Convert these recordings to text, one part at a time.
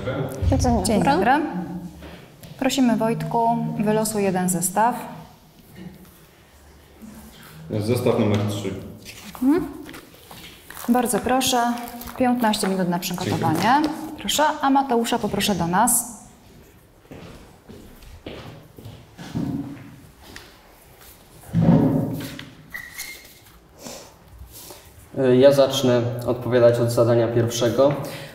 dobry. Dzień dobry. Prosimy, Wojtku, wylosuj jeden zestaw. Zestaw numer 3. Bardzo proszę, 15 minut na przygotowanie. Proszę, a Mateusza poproszę do nas. Ja zacznę odpowiadać od zadania pierwszego.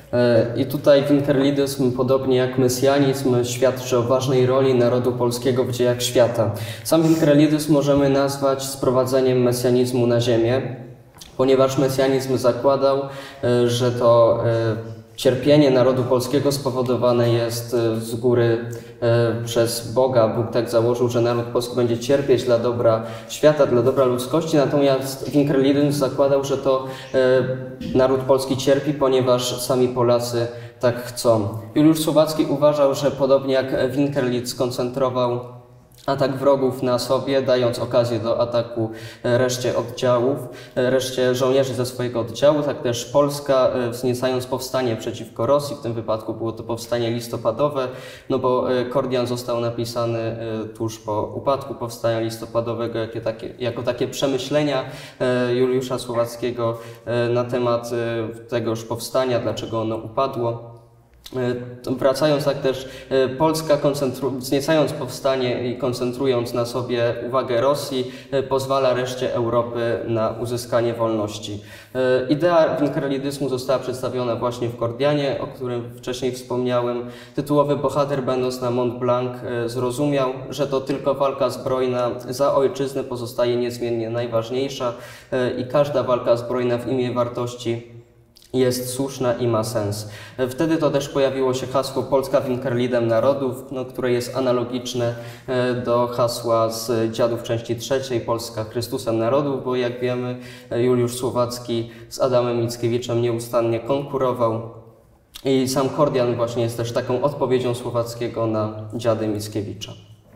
I tutaj winkerlidyzm, podobnie jak mesjanizm, świadczy o ważnej roli narodu polskiego w dziejach świata. Sam winkerlidyzm możemy nazwać sprowadzeniem mesjanizmu na ziemię, ponieważ mesjanizm zakładał, że to cierpienie narodu polskiego spowodowane jest z góry przez Boga. Bóg tak założył, że naród polski będzie cierpieć dla dobra świata, dla dobra ludzkości, natomiast winkerlidyzm zakładał, że to naród polski cierpi, ponieważ sami Polacy tak chcą. Juliusz Słowacki uważał, że podobnie jak Winkelried skoncentrował atak wrogów na sobie, dając okazję do ataku reszcie oddziałów, reszcie żołnierzy ze swojego oddziału, tak też Polska, wzniecając powstanie przeciwko Rosji, w tym wypadku było to powstanie listopadowe, no bo Kordian został napisany tuż po upadku powstania listopadowego jako takie przemyślenia Juliusza Słowackiego na temat tegoż powstania, dlaczego ono upadło. Wracając, tak też Polska, wzniecając powstanie i koncentrując na sobie uwagę Rosji, pozwala reszcie Europy na uzyskanie wolności. Idea winkerlidyzmu została przedstawiona właśnie w Kordianie, o którym wcześniej wspomniałem. Tytułowy bohater, będąc na Mont Blanc, zrozumiał, że to tylko walka zbrojna za ojczyznę pozostaje niezmiennie najważniejsza i każda walka zbrojna w imię wartości jest słuszna i ma sens. Wtedy to też pojawiło się hasło Polska winkerlidem narodów, które jest analogiczne do hasła z Dziadów części 3, Polska Chrystusem narodów, bo jak wiemy Juliusz Słowacki z Adamem Mickiewiczem nieustannie konkurował i sam Kordian właśnie jest też taką odpowiedzią Słowackiego na Dziady Mickiewicza.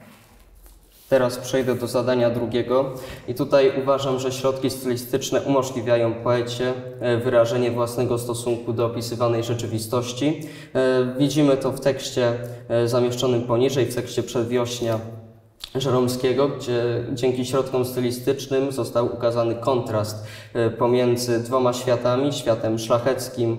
Teraz przejdę do zadania drugiego i tutaj uważam, że środki stylistyczne umożliwiają poecie wyrażenie własnego stosunku do opisywanej rzeczywistości. Widzimy to w tekście zamieszczonym poniżej, w tekście Przedwiośnia Żeromskiego, gdzie dzięki środkom stylistycznym został ukazany kontrast pomiędzy dwoma światami, światem szlacheckim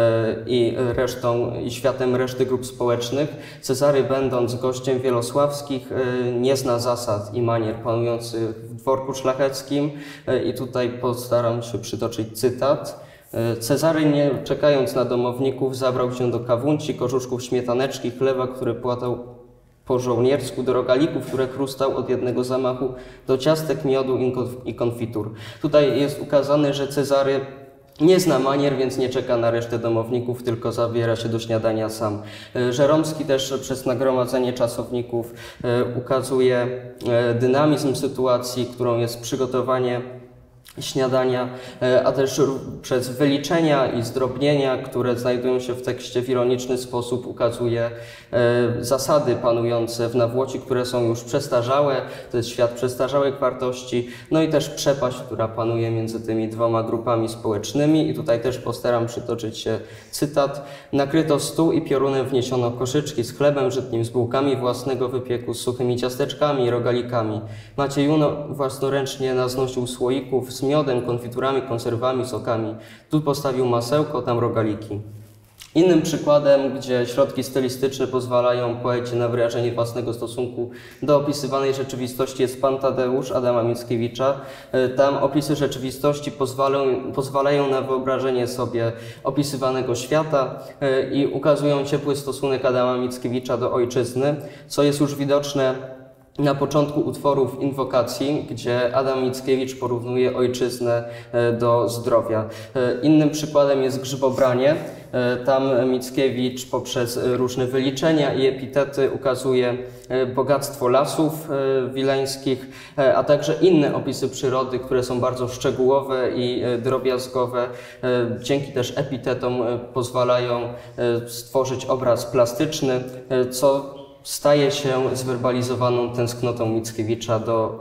i światem reszty grup społecznych. Cezary, będąc gościem Wielosławskich, nie zna zasad i manier panujących w dworku szlacheckim i tutaj postaram się przytoczyć cytat. Cezary, nie czekając na domowników, zabrał się do kawunci, korzuszków śmietaneczki, chleba, który płatał po żołniersku, do rogalików, które chrustał od jednego zamachu, do ciastek, miodu i konfitur. Tutaj jest ukazane, że Cezary nie zna manier, więc nie czeka na resztę domowników, tylko zabiera się do śniadania sam. Żeromski też przez nagromadzenie czasowników ukazuje dynamizm sytuacji, którą jest przygotowanie śniadania, a też przez wyliczenia i zdrobnienia, które znajdują się w tekście, w ironiczny sposób ukazuje zasady panujące w Nawłoci, które są już przestarzałe, to jest świat przestarzałych wartości, no i też przepaść, która panuje między tymi dwoma grupami społecznymi i tutaj też postaram przytoczyć się cytat. Nakryto stół i piorunem wniesiono koszyczki z chlebem żytnim, z bułkami własnego wypieku, z suchymi ciasteczkami i rogalikami. Maciejuno własnoręcznie naznosił słoików z miodem, konfiturami, konserwami, sokami. Tu postawił masełko, tam rogaliki. Innym przykładem, gdzie środki stylistyczne pozwalają poecie na wyrażenie własnego stosunku do opisywanej rzeczywistości, jest Pan Tadeusz Adama Mickiewicza. Tam opisy rzeczywistości pozwalają na wyobrażenie sobie opisywanego świata i ukazują ciepły stosunek Adama Mickiewicza do ojczyzny, co jest już widoczne na początku utworów Inwokacji, gdzie Adam Mickiewicz porównuje ojczyznę do zdrowia. Innym przykładem jest Grzybobranie. Tam Mickiewicz poprzez różne wyliczenia i epitety ukazuje bogactwo lasów wileńskich, a także inne opisy przyrody, które są bardzo szczegółowe i drobiazgowe. Dzięki też epitetom pozwalają stworzyć obraz plastyczny, co staje się zwerbalizowaną tęsknotą Mickiewicza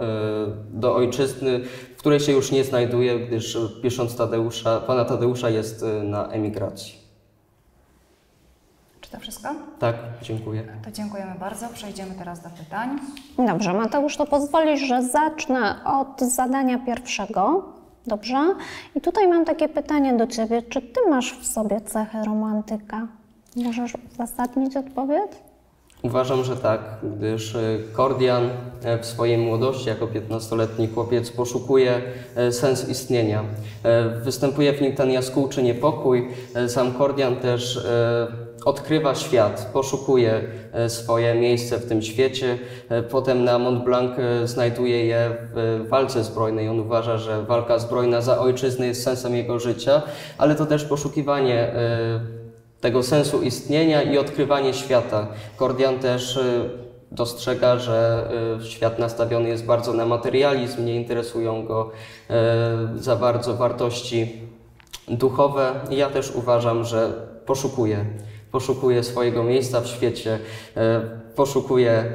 do ojczyzny, w której się już nie znajduje, gdyż pisząc Pana Tadeusza jest na emigracji. to wszystko? Tak, dziękuję. To dziękujemy bardzo. Przejdziemy teraz do pytań. Dobrze, Mateusz, to pozwolisz, że zacznę od zadania pierwszego. Dobrze? I tutaj mam takie pytanie do Ciebie. Czy Ty masz w sobie cechę romantyka? Możesz uzasadnić odpowiedź? Uważam, że tak, gdyż Kordian w swojej młodości jako 15-letni chłopiec poszukuje sens istnienia. Występuje w nim ten jaskółczy niepokój. Sam Kordian też odkrywa świat, poszukuje swoje miejsce w tym świecie. Potem na Mont Blanc znajduje je w walce zbrojnej. On uważa, że walka zbrojna za ojczyznę jest sensem jego życia, ale to też poszukiwanie tego sensu istnienia i odkrywanie świata. Kordian też dostrzega, że świat nastawiony jest bardzo na materializm, nie interesują go za bardzo wartości duchowe. I ja też uważam, że poszukuje swojego miejsca w świecie, poszukuje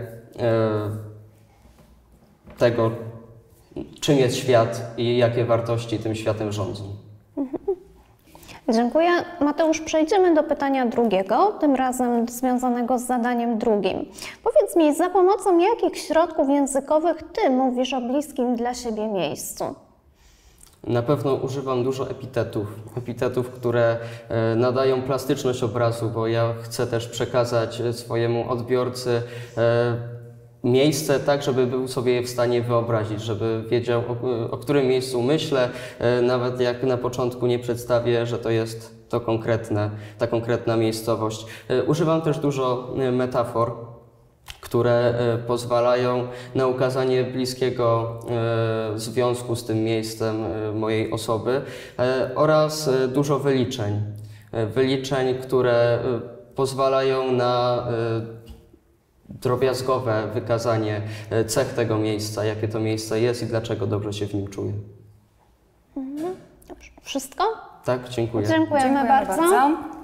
tego, czym jest świat i jakie wartości tym światem rządzą. Dziękuję. Mateusz, przejdziemy do pytania drugiego, tym razem związanego z zadaniem drugim. Powiedz mi, za pomocą jakich środków językowych Ty mówisz o bliskim dla siebie miejscu? Na pewno używam dużo epitetów, które nadają plastyczność obrazu, bo ja chcę też przekazać swojemu odbiorcy miejsce tak, żeby był sobie je w stanie wyobrazić, żeby wiedział, o którym miejscu myślę, nawet jak na początku nie przedstawię, że to jest ta konkretna miejscowość. Używam też dużo metafor, które pozwalają na ukazanie bliskiego związku z tym miejscem mojej osoby oraz dużo wyliczeń, które pozwalają na drobiazgowe wykazanie cech tego miejsca, jakie to miejsce jest i dlaczego dobrze się w nim czuję. Dobrze. Wszystko? Tak, dziękuję. Dziękujemy bardzo.